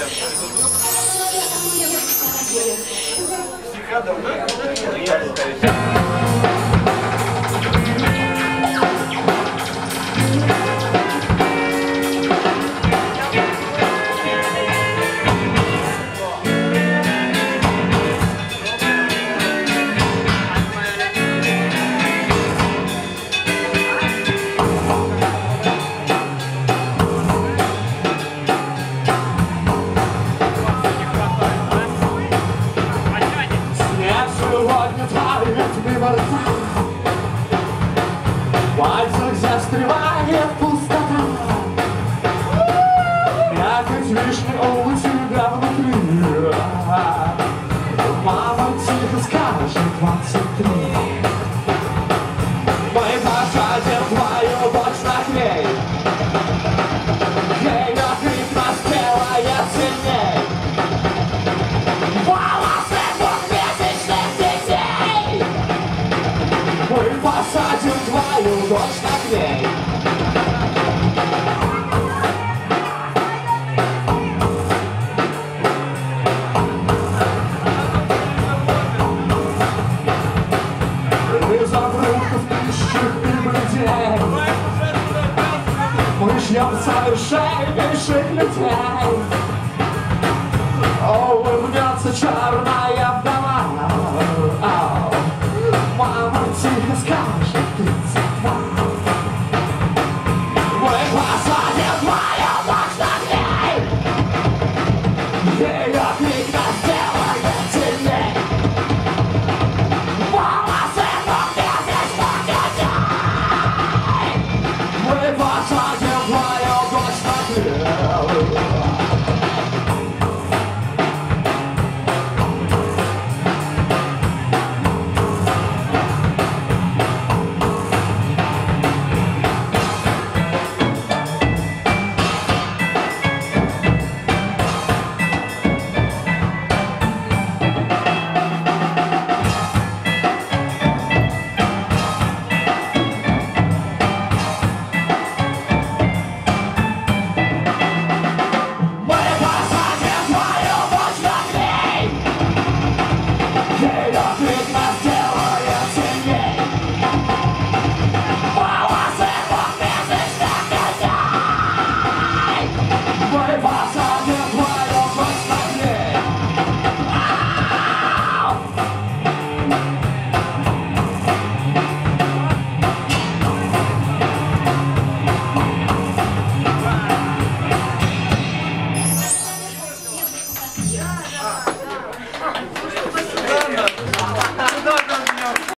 В пальцах застревает пустота. Мякоть вишни у тебя внутри. Мама тихо скажет 23. Мы посадим твою дочь на клей. Ее крик нас делает сильней. Волосы двухмесячных детей. Мы посадим твою дочь на клей. Из обрывков пищих и бледей мы ждем совершеннейших людей. О, улыбнется черная вдова. Мама тихо скажет 32. Мы посадим твою дочь на клей. Ее крик нас делает сильней. Волосы двухмесячных детей. Мы посадим твою дочь на клей.